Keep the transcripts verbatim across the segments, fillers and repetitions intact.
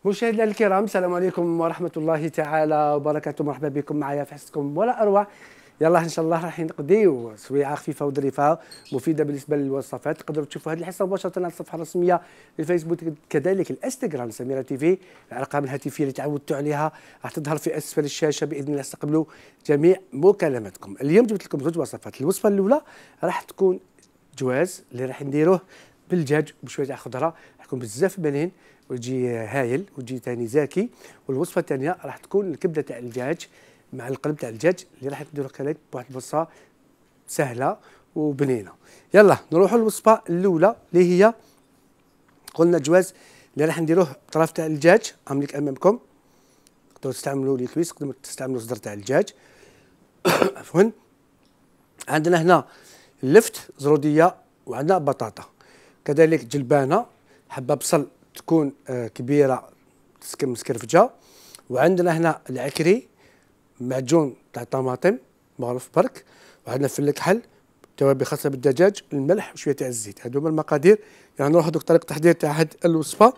مشاهدينا الكرام، السلام عليكم ورحمة الله تعالى وبركاته. مرحبا بكم معايا في حصتكم ولا أروع. يلا إن شاء الله راح نقضيو سويعة خفيفة وظريفة مفيدة بالنسبة للوصفات. تقدروا تشوفوا هذه الحصة مباشرة على الصفحة الرسمية للفيسبوك، كذلك الانستغرام سميرة تيفي. الأرقام الهاتفية اللي تعودتوا عليها راح تظهر في أسفل الشاشة بإذن الله. استقبلوا جميع مكالماتكم. اليوم جبت لكم زوج وصفات. الوصفة الأولى راح تكون جواز اللي راح نديروه بالدجاج بشوية خضرة، راح يكون بزاف بنين ويجي هايل ويجي ثاني زاكي. والوصفه الثانيه راح تكون الكبده تاع الدجاج مع القلب تاع الدجاج اللي راح نديرو كذلك بواحد الوصفه سهله وبنينه. يلا نروحوا للوصفه الاولى اللي هي قلنا جواز اللي راح نديروه طرف تاع الدجاج املك امامكم. تقدروا تستعملوا لي كويس، تقدروا تستعملوا صدر تاع الدجاج. عفوا. عندنا هنا اللفت زروديه وعندنا بطاطا، كذلك جلبانه، حبه بصل تكون كبيره مسكرفجه، وعندنا هنا العكري، معجون تاع الطماطم معروف برك، وعندنا فل الكحل، توابل خاصه بالدجاج، الملح وشويه تاع الزيت. هادو هما المقادير. يعني نروحو دوك طريقه التحضير تاع هاد الوصفه.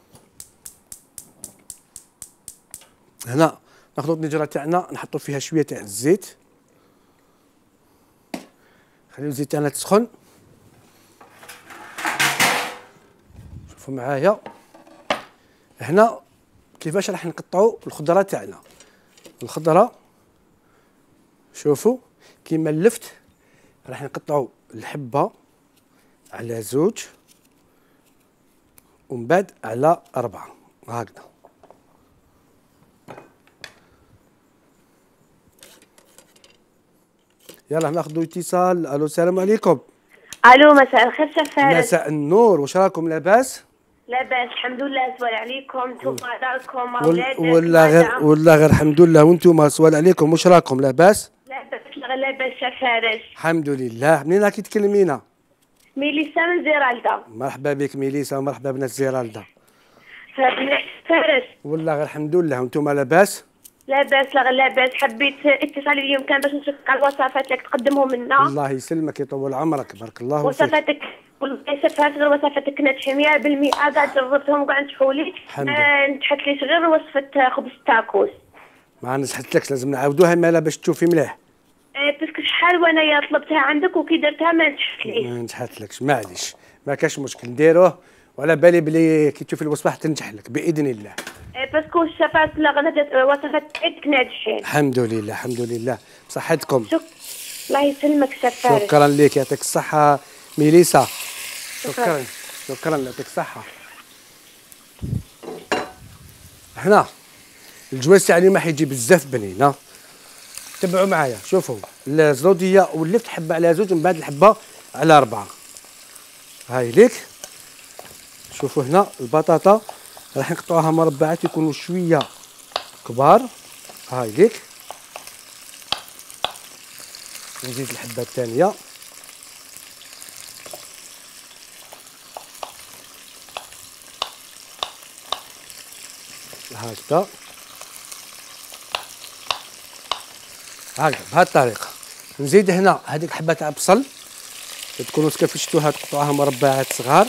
هنا ناخذ النجره تاعنا نحطو فيها شويه تاع الزيت، خليو الزيت تاعنا تسخن. شوفوا معايا هنا كيفاش راح نقطعوا الخضره تاعنا. الخضره شوفوا كيما اللفت راح نقطعوا الحبه على زوج ومن بعد على اربعه هكذا. يلا ناخذوا اتصال. الو السلام عليكم. الو مساء الخير شيف فارس. مساء النور، واش راكم لاباس؟ لاباس الحمد لله. سوال عليكم نتوما داركم اولادك ولا غير ولا غير الحمد لله وانتم سوال عليكم، واش راكم لاباس؟ لاباس لاباس شيف فارس الحمد لله. منين راكي تكلمينا؟ ميليسا من زيرالدا. مرحبا بك ميليسا ومرحبا بنات زيرالدا. فارس والله غير الحمد لله وانتم لاباس؟ لاباس لا لاباس. حبيت اتصالي اليوم كان باش نشوف على الوصفات اللي تقدمهم لنا. الله يسلمك يطول عمرك، بارك الله فيك. وصفاتك والله شفات غير وصفاتك ناجحين مية بالمية. كاع جربتهم وكاع نجحوا لي. ما نجحت ليش غير وصفه خبز التاكوس. ما نجحتلكش، لازم نعاودوها مالا باش تشوفي مليح. ايه باسكو شحال وانايا طلبتها عندك وكي درتها ما نجحتليش. ما نجحتلكش معليش، ما كاش مشكل نديروه، وعلى بالي بلي كي تشوفي الوصفه حتنجح لك باذن الله. باسكو الشفات لا غنى وصفات تاعك ناجحين. الحمد لله الحمد لله بصحتكم. شك... الله يسلمك شفاء. شكرا لك، يعطيك الصحة ميليسا. شكرا شكرا يعطيك الصحة. هنا الجواز تاع اليوم راح يجي بزاف بنين. ها تبعوا معايا، شوفوا الزرودية ولفت حبة على زوج ومن بعد الحبة على أربعة. هاي ليك. شوفوا هنا البطاطا راح نقطعوها مربعات يكونوا شويه كبار. هاي ليك. نزيد الحبه الثانيه. هكذا هكذا بهذه الطريقه. نزيد هنا هذيك حبه تاع بصل تكونوا تكفشتوها تقطعوها مربعات صغار.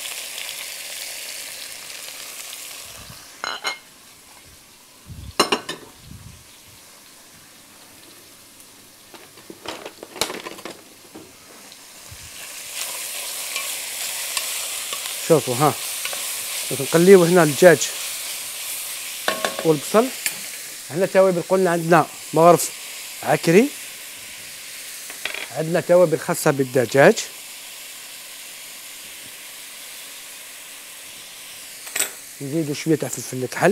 شوفوا ها نقليو هنا الدجاج والبصل. هنا توابل قلنا عندنا مغرف عكري، عندنا توابل خاصة بالدجاج، نزيدو شوية تاع فلفل الكحل،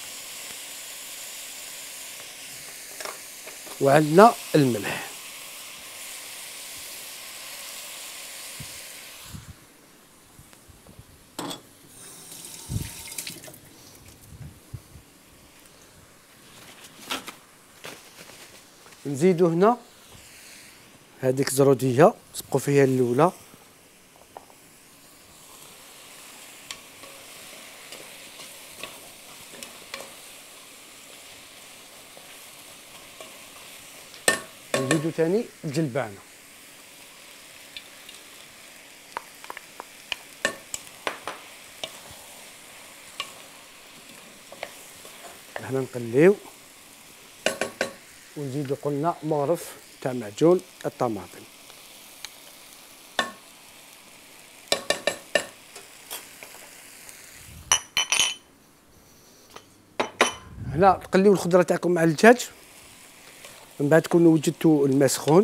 وعندنا الملح. نزيدو هنا هذيك زروديه سبقوا فيها الاولى، نزيدو ثاني الجلبانه، هنا نقليو ونزيدو قلنا مغرف تاع معجون الطماطم. هنا تقليو الخضره تاعكم مع الدجاج، من بعد تكونوا وجدتوا الماء سخون.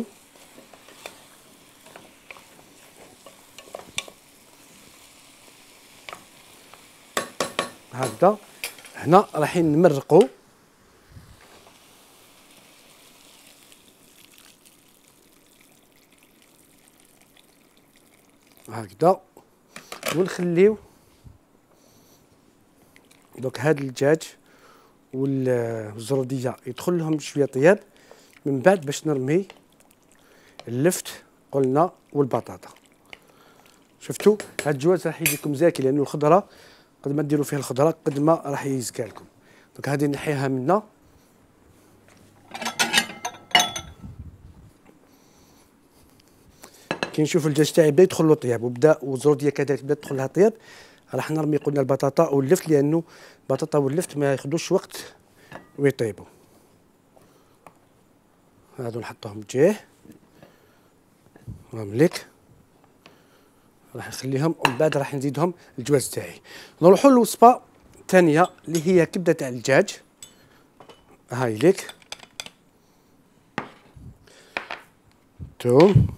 هكذا هنا رايحين نمرقوا هكذا ونخليو دوك هاد الدجاج والزروديه يدخل لهم شويه طياب، من بعد باش نرمي اللفت قلنا والبطاطا. شفتوا هاد الجواز راح يجيكم زاكي لانه الخضره قد ما ديروا فيه الخضره قد ما راح يزكى لكم. دونك هذه نحيها منا. كي نشوف الدجاج تاعي بدا يدخل له طياب وبدا والزروديه كذلك بدا تدخل لها طياب، راح نرمي قلنا البطاطا واللفت لانه البطاطا واللفت ما ياخذوش وقت ويطيبوا. هادو نحطوهم بجيه مملك، راح نخليهم ومن بعد راح نزيدهم الجواز تاعي. نروحوا للوصفه الثانيه اللي هي كبده تاع الدجاج. هاي ليك توم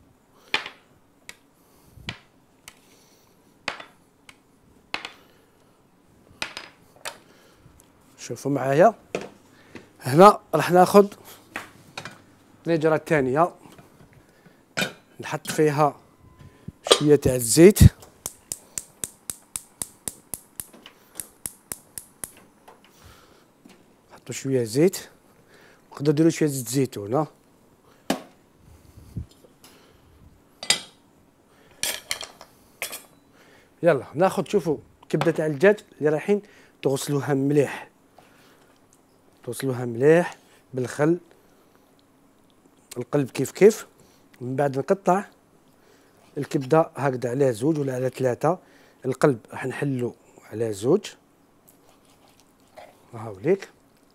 شوفوا معايا. هنا راح ناخذ النجره الثانيه نحط فيها شويه تاع الزيت، نحطوا شويه زيت، نقدروا نديروا شويه زيت زيتون. يلا ناخذ شوفوا كبده تاع الدجاج اللي رايحين تغسلوها مليح، تغسلوها مليح بالخل، القلب كيف كيف. من بعد نقطع الكبده هكذا على زوج ولا على ثلاثه، القلب راح نحلو على زوج هاوليك.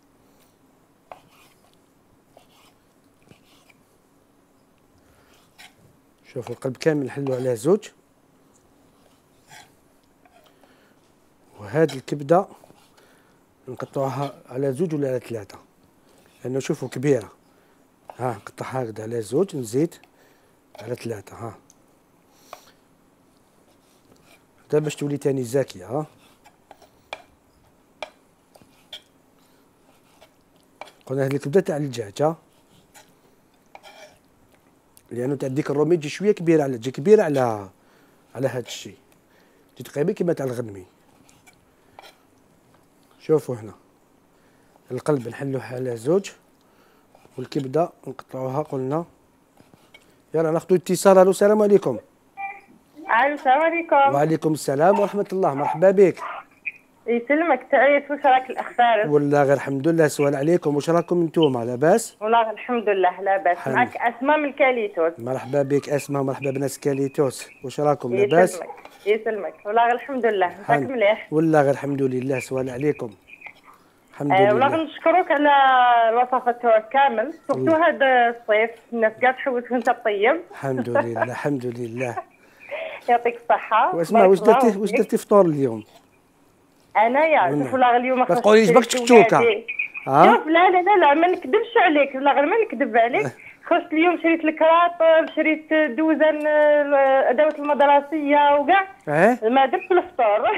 شوفوا القلب كامل نحلو على زوج، وهذه الكبده نقطعوها على زوج ولا على ثلاثه لانه شوفوا كبيره. ها نقطعها هكذا على زوج، نزيد على ثلاثه. ها هذا باش تولي تاني زاكيه. ها قلنا هذه الكبده تاع الدجاج، ها لانه تاع ديك الرومي تجي شويه كبيره، على تجي كبيره على على هذا الشيء، تجي تقريبا كيما تاع الغنمي. شوفوا هنا القلب نحلوه على زوج والكبده نقطعوها قلنا. يلا ناخذوا اتصال. الو السلام عليكم. السلام عليكم. وعليكم السلام ورحمه الله، مرحبا بك. يسلمك تعيش، واش راك الاخبار؟ والله غير الحمد لله. سؤال عليكم، واش راكم انتوما لاباس؟ والله غير الحمد لله لاباس. معك اسماء من كاليتوس. مرحبا بك اسماء، مرحبا بناس كاليتوس، واش راكم لاباس؟ يسلمك يسلمك والله غير الحمد لله. انتك مليح؟ والله غير الحمد لله. سؤال عليكم. الحمد آه لله. والله نشكرك على الوصفات تاعك كامل، سورتو هذا الصيف الناس كاع تحوس وانت طيب. الحمد لله الحمد لله. يعطيك الصحة. واسمع واش درتي واش درتي فطور اليوم؟ انايا شوف والله اليوم ما تقوليش بك تشكشوكه. ها شوف لا لا لا لا ما نكذبش عليك، والله غير ما نكذب عليك. خرجت اليوم شريت الكراط، شريت دوزن الادوات المدرسيه وكاع. اه ما درت الفطور.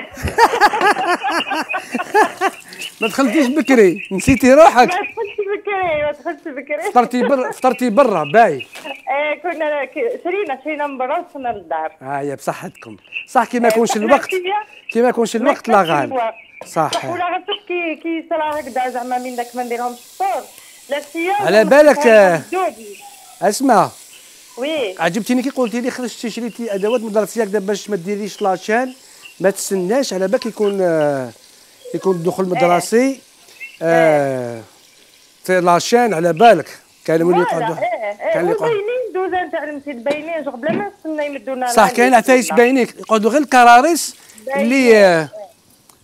ما دخلتيش بكري، نسيتي روحك. ما دخلتش بكري ما دخلتش بكري. فطرتي برا فطرتي برا باي. ايه كنا شرينا شرينا من برا وصلنا للدار. اه يا بصحتكم. صح كي ما يكونش الوقت كي ما يكونش الوقت لا غالب. صح. صح ولا غير كي كي صرا هكذا زعما من داك ما نديرهمش الفطور. لا سيا على بالك. اسمع وي عجبتيني كي قلتي لي خرجتي شريتي ادوات مدرسيه هكذا باش ما ديريش لاشين، ما تستناش على بالك يكون آه يكون الدخول المدرسي. اه في لاشين على بالك كانوا اللي يقعدوا. كان اللي يقعدوا باينين دوزان تاع المسجد باينين شغل بلا ما نستنى يمدونا. صح كاين عفايس باينين يقعدوا غير الكراريس اللي آه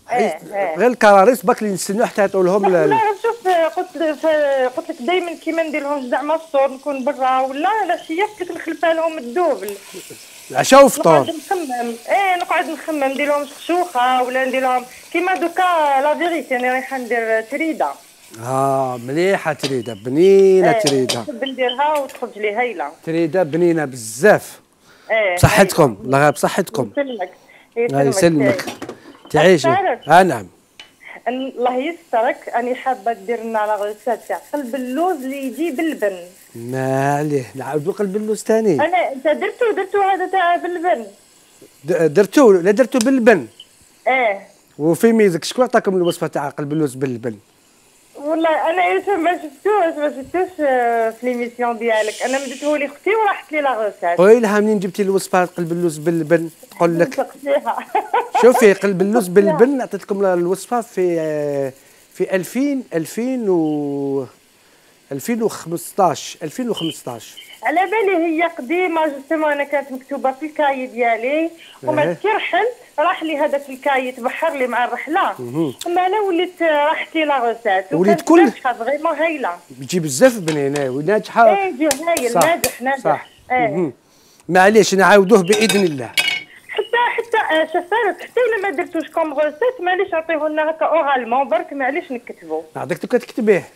ايه ايه غير الكراريس باك اللي نستنوا حتى يعطوا لهم لا لا شوف قلت قلت لك دائما كيما ندير لهم زعما الفطور نكون برا ولا العشيه قلت لك نخلفها لهم الدوبل العشاء والفطور. نقعد نخمم ايه نقعد نخمم ندير لهم شخشوخه ولا ندير لهم كيما دوكا لا فيغيتي انا رايحه ندير تريده. اه مليحه تريده بنينه ايه تريده. نحب نديرها وتخرج لي هايله. تريده بنينه بزاف. ايه بصحتكم الله غير بصحتكم. يسلمك الله يسلمك. تعيشي. اه نعم. الله يسترك اني حابه دير لنا لا غوسات تاع قلب اللوز اللي يجي باللبن. ما عليه نعاودوا قلب اللوز ثاني. انا انت درتو درتو هذا تاع باللبن. درتو لا درتو باللبن. ايه. وفي ميزك شكون عطاكم الوصفه تاع قلب اللوز باللبن؟ والله انا ياسر ما شفتوش ما شفتوش في ليميسيون ديالك، انا مديته لي اختي وراحت لي لا غوسات. قولي لها منين جبتي الوصفه قلب اللوز باللبن تقول لك. شوفي قلب اللوز باللبن عطيتكم الوصفه في في ألفين ألفين و ألفين وخمسطاش ألفين وخمسطاش. على بالي هي قديمه جوستومون انا كانت مكتوبه في الكاي ديالي وما كي رحلت راح لي هذاك الكاي تبحر لي مع الرحله اما انا وليت راحت لي لا غوسات وليت كل فريمون هايله بيجي بزاف بنينه وناجحه. ايه يجي هايل ناجح ناجح صح. ايه معليش نعاودوه باذن الله. حتى حتى شفارت حتى الا ما درتوش كوم غوسيت معليش عطيه لنا هكا اورالمون برك معليش نكتبو. نعطيك كتكتبيه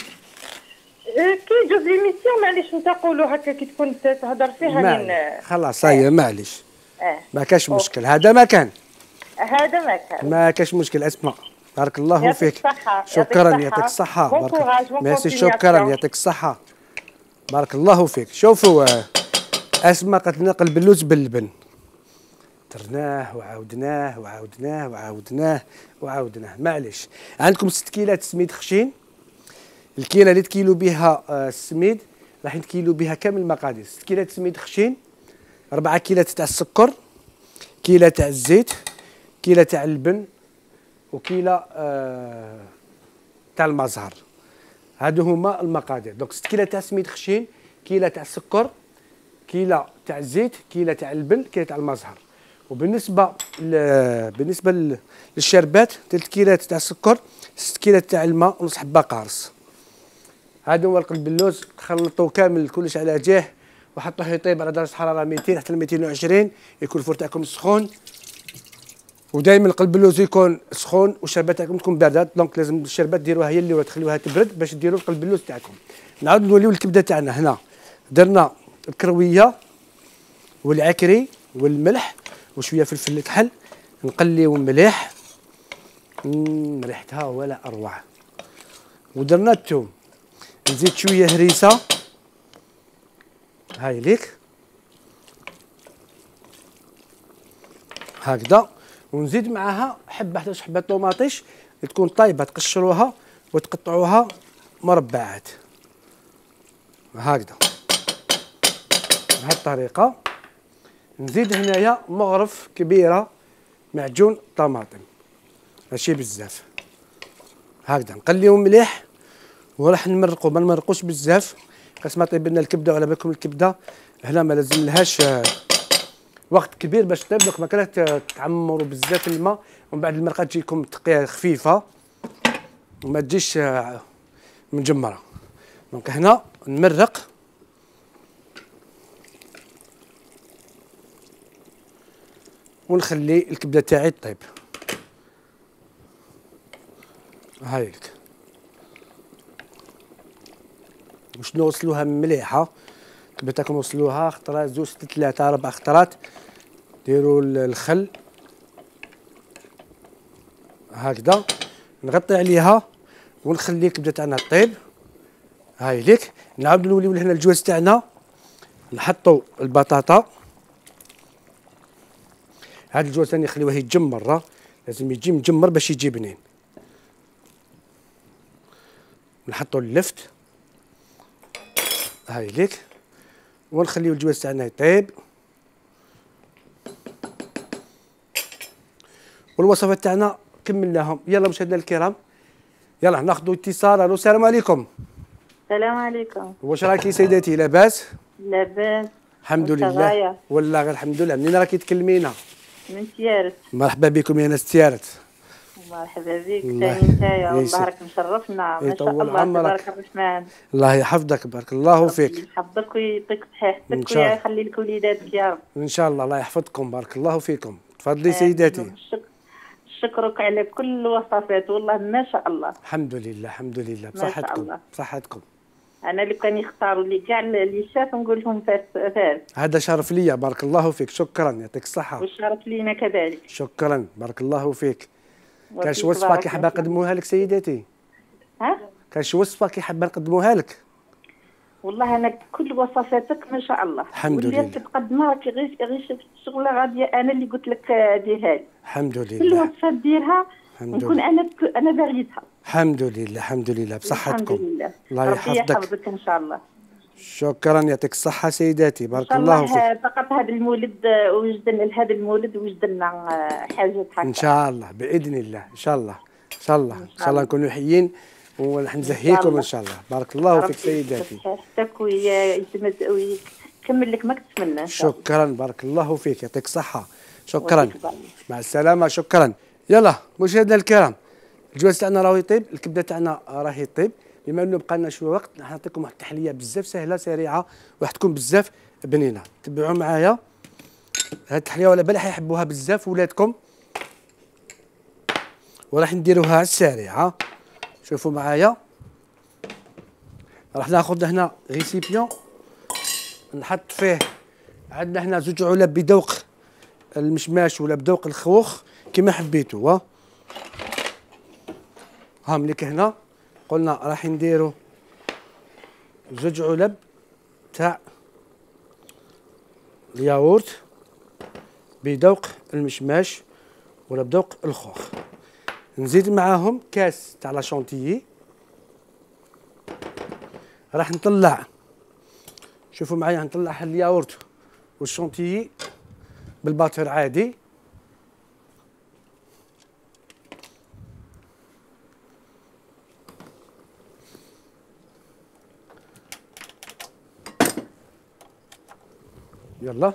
كي جوز ليميسيون معليش نتقولوا هكا كي تكون تهضر فيها من خلاص هيا معليش. اه ما كاش مشكل هذا ما كان هذا ما كان ما كاش مشكل. اسمع بارك الله فيك. الصحة. شكرا يعطيك الصحة. بارك ميرسي شكرا يعطيك الصحة. بارك الله فيك. شوفوا اسماء قالت لنا قلب اللوز باللبن درناه وعاودناه وعاودناه وعاودناه وعاودناه. معليش عندكم ست كيلات سميد خشين. الكيله اللي تكيلوا بها السميد راح نكيلوا بها كامل المقادير. ست كيلات سميد خشين، أربعة كيلات تاع السكر، كيله تاع الزيت، كيله تاع اللبن، وكيله آه تاع المزهر. هادو هما المقادير. دونك ست كيلات تاع سميد خشين، كيله تاع السكر، كيله تاع الزيت، كيله تاع اللبن، كيله تاع المزهر. وبالنسبه بالنسبه للشربات ثلاث كيلات تاع السكر، ست كيلات تاع الماء، ونص حبه قارص. هذا هو القلب اللوز. خلطوه كامل كلش على جاه وحطوه يطيب على درجه حراره مئتين حتى مئتين وعشرين. يكون الفرن تاعكم سخون، ودائما القلب اللوز يكون سخون والشربات تاعكم تكون بارده. دونك لازم الشربات ديروها هي اللي تخليوها تبرد باش ديروا القلب اللوز تاعكم. نعاود نوليو الكبده تاعنا. هنا درنا الكرويه والعكري والملح وشويه فلفل الكحل، نقليو المليح ريحتها ولا اروع. ودرنا الثوم، نزيد شويه هريسه هاي ليك هكذا، ونزيد معاها حبه حتى حبه طوماطيش تكون طايبه تقشروها وتقطعوها مربعات هكذا بهذه الطريقه. نزيد هنايا مغرف كبيره معجون طماطم ماشي بزاف هكذا، نقليو مليح وراح نمرقو. ما نمرقوش بزاف قاس ما طيب لنا الكبده وعلى بالكم الكبده هنا ما لازم لهاش وقت كبير باش طيب. دوك ما كانت تعمروا بزاف الماء ومن بعد المرقه تجيكم تقيه خفيفه وما تجيش مجمره. دونك هنا نمرق ونخلي الكبده تاعي طيب هايلك. باش نوصلوها مليحه الكبده تاعكم وصلوها خطرات زوج ثلاثه اربع خطرات. ديروا الخل هكذا، نغطي عليها ونخلي الكبده تاعنا طيب هايلك. نعاودو نوليو لهنا الجواز تاعنا، نحطوا البطاطا. هاد الجواز ثاني نخليوه يتجمر، لازم يجي مجمر باش يجي بنين. نحطوا اللفت هاي ليك ونخليو الجواز تاعنا يطيب. والوصفات تاعنا كملناهم. يلا مشاهدينا الكرام يلا ناخذوا اتصال. الو السلام عليكم. السلام عليكم. واش راكي سيداتي لاباس؟ لاباس الحمد لله والله غير الحمد لله. منين راكي تكلمينا؟ من تيارت. مرحبا بكم يا ناس تيارت. مرحبا بك الله ثاني نتايا، والله يسعدك. راك مشرفنا ما شاء يطول الله عمرك. تبارك الرحمن. الله يحفظك، بارك الله ربي فيك. يحفظك ويعطيك إن صحتك شاء الله. ويخلي لك وليداتك يا رب. ان شاء الله، الله يحفظكم، بارك الله فيكم. تفضلي آمين. سيداتي. والشك- شكرك على كل الوصفات، والله ما شاء الله. الحمد لله الحمد لله، ما شاء بصحتكم الله. بصحتكم. انا اللي كان يختاروا لي كاع اللي شاف نقول لهم فارس فارس، هذا شرف لي، بارك الله فيك، شكرا، يعطيك الصحة. والشرف لينا كذلك. شكرا، بارك الله فيك. كان شي وفيك وصفة بارك كي حابة الله. نقدموها لك سيداتي؟ ها كان شي وصفة كي حابة نقدموها لك؟ والله انا كل وصفاتك ما شاء الله. الحمد واللي لله. تقدمها راكي غير غير شفت الشغله غاديه، انا اللي قلت لك ديرها لي. الحمد كل لله وصفه ديرها الحمد نكون لله. انا انا باغيتها. الحمد لله الحمد لله، بصحتكم. الحمد لله. الله ربي يحفظك. يحفظك ان شاء الله. شكرا، يعطيك الصحة سيداتي، ان بارك شاء الله الله فيك. فقط هذا المولد آه، وجد لنا هذا المولد وجد لنا آه، حاجه هكا. ان شاء الله باذن الله، ان شاء الله ان شاء الله ان شاء الله نكونوا حيين ونح نزهيكم ان شاء الله. بارك الله فيك سيداتي. صحتك ويتمد ويكمل لك ما تتمنى ان شاء الله. شكرا، بارك الله فيك، يعطيك الصحة. شكرا، وفيك بارك. مع السلامة، شكرا. يلا مشاهدينا الكرام، الجواز تاعنا راهو يطيب، الكبده تاعنا راهي يطيب. بما انه بقى لنا شويه وقت، راح نعطيكم واحد التحليه بزاف سهله سريعه وراح تكون بزاف بنينه. تبعوا معايا هاد التحليه، ولا بالي حيحبوها بزاف ولادكم، وراح نديروها على السريعه. شوفوا معايا، راح ناخذ هنا ريسيبيون نحط فيه، عندنا هنا زوج علب بذوق المشماش ولا بذوق الخوخ كما حبيتوا. ها ها مليك هنا قلنا راح نديروا زوج علب تاع الياغورت بذوق المشماش ولا بذوق الخوخ. نزيد معاهم كاس تاع لا شونتيي. راح نطلع، شوفوا معايا، نطلع الياغورت والشونتيي بالباتر عادي. يلا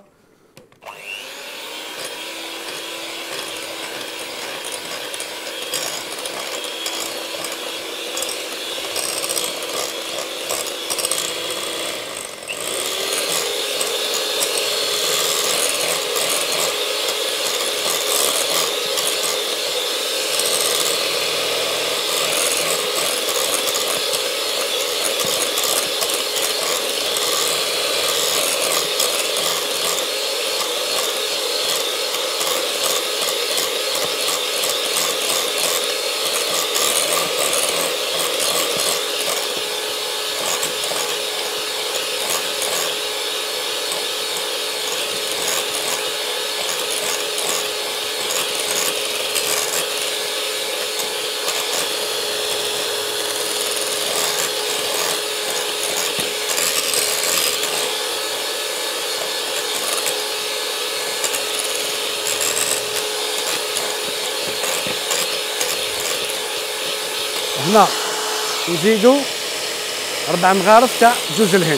هنا نزيدوا ربع مغارف تاع جوز الهند.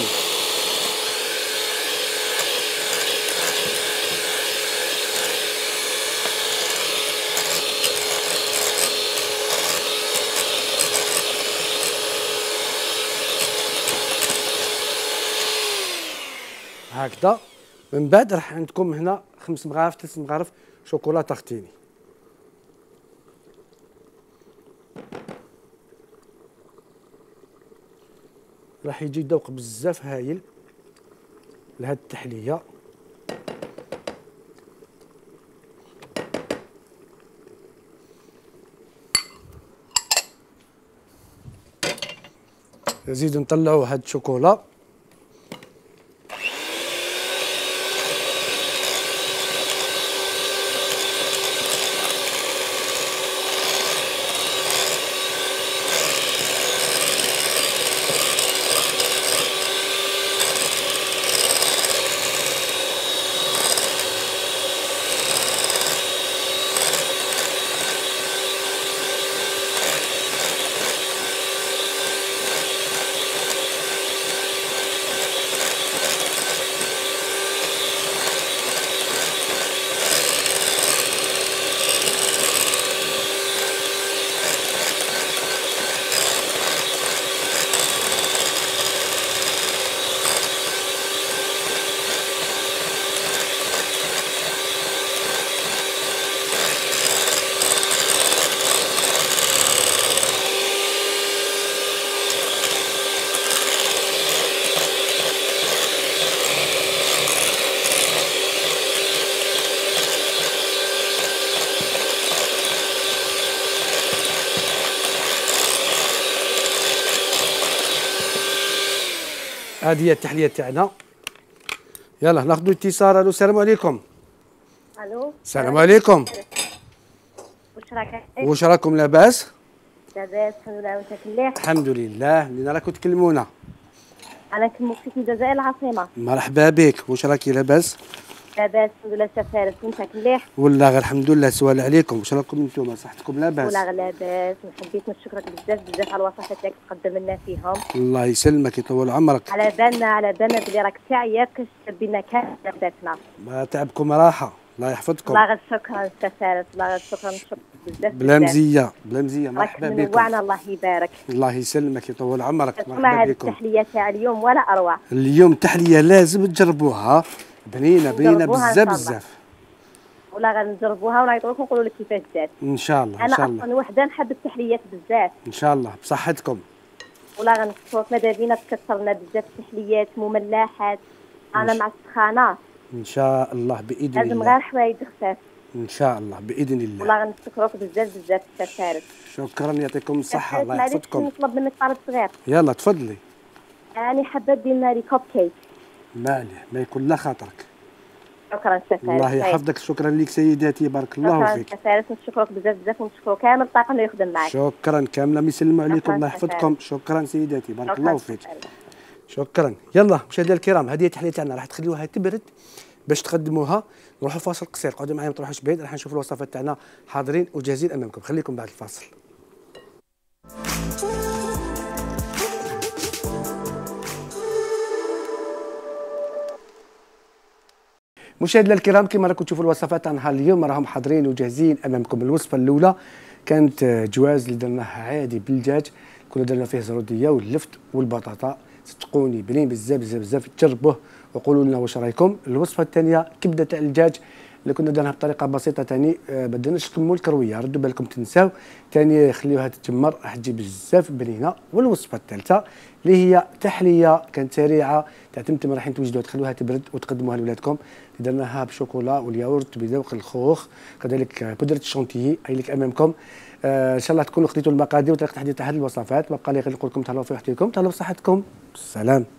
هكذا. من بعد راح عندكم هنا خمس مغارف ثلاث مغارف شوكولا تختيني. راح يجي ذوق بزاف هايل لهاد التحليه. نزيدو نطلعو هاد الشوكولا. هذه هي التحليه تاعنا. يلا ناخذ اتصال. الو السلام عليكم. الو السلام عليكم. واش راك؟ واش راكم لاباس؟ لاباس الحمد لله. وانت مليح؟ الحمد لله. منين راكم تكلمونا؟ انا كنمك في الجزائر العاصمه. مرحبا بك. واش راكي لاباس؟ لاباس الحمد لله. سفارس وانت مليح؟ والله غير الحمد لله. سؤال عليكم، واش راكم نتوما صحتكم لاباس؟ والله غير لاباس. حبيت نشكرك بزاف بزاف على الوصفات اللي تقدم لنا فيهم. الله يسلمك يطول عمرك. على بالنا على بالنا بلي راك تعيا باش تبينا كامل لاباسنا. ما تعبكم راحه. الله يحفظكم. الله غير شكرا سفارس. الله غير شكرا نشكرك بزاف بلا مزيه بلا مزيه. مرحبا راك بكم. منوعنا الله يبارك. الله يسلمك يطول عمرك. مرحبا مرحبا هذه بكم. التحليه تاع اليوم ولا اروع. اليوم تحليه لازم تجربوها. بنينه بنينه نجربوها إن بزاف شاء الله. بزاف. ولا غنجربوها ونعيطوا لكم نقولوا لك كيفاش دات. ان شاء الله ان شاء انا الله اصلا وحده نحب التحليات بزاف. ان شاء الله بصحتكم. ولا غنشوف ماذا بينا تكثر لنا بزاف التحليات مملحات. انا مع السخانات ان شاء الله باذن لازم الله. غير حوايج خفاف. ان شاء الله باذن الله. والله غنشكروك بزاف بزاف السفارس. شكرا يعطيكم الصحه. الله معليش يحفظكم. نطلب منك طلب صغير. يلا تفضلي. انا حابه دير لي كوب كيك. مالي ما يكون لا خاطرك. شكرا سفارس. الله يحفظك. شكرا لك سيداتي. بارك الله شكرا فيك. سفارس. نشكرك بزاف بزاف ونشكروا كامل الطاقم اللي يخدم معك. شكرا كامله يسلموا عليكم. شكراً الله سفارس. يحفظكم. شكرا سيداتي. بارك شكراً الله فيك. سفارس. شكرا. يلا مشاهدينا الكرام، هذه التحليه تاعنا راح تخليوها تبرد باش تقدموها. نروحوا فاصل قصير. قعدوا معايا ما تروحوش بعيد. راح نشوفوا الوصفات تاعنا حاضرين وجاهزين امامكم. خليكم بعد الفاصل. مشاهدينا الكرام، كما راكم تشوفوا الوصفات تاعنا اليوم راهم حاضرين وجاهزين امامكم. الوصفه الاولى كانت جواز اللي درناه عادي بالدجاج، كنا درنا فيه زروديه واللفت والبطاطا. صدقوني بنين بزاف بزاف بزاف. تجربوه وقولوا لنا واش رايكم. الوصفه الثانيه كبده تاع الدجاج اللي كنا درناها بطريقه بسيطه ثاني. ما بدناش نكملوا الكرويه، ردوا بالكم تنساو ثاني. خليوها تتجمر راح تجي بزاف بنينه. والوصفه الثالثه اللي هي تحليه كانت سريعه تاع تمتم رايحين توجدوها تخلوها تبرد وتقدموها لولادكم. درناها بشوكولا والياغورت بذوق الخوخ، كذلك بودره الشونتيي هاي لك امامكم. آه ان شاء الله تكونوا خديتوا المقادير وطريقه تحضير هذه الوصفات. ما بقى لي غير نقول لكم تهلاو في وحدكم، تهلاو بصحتكم. سلام.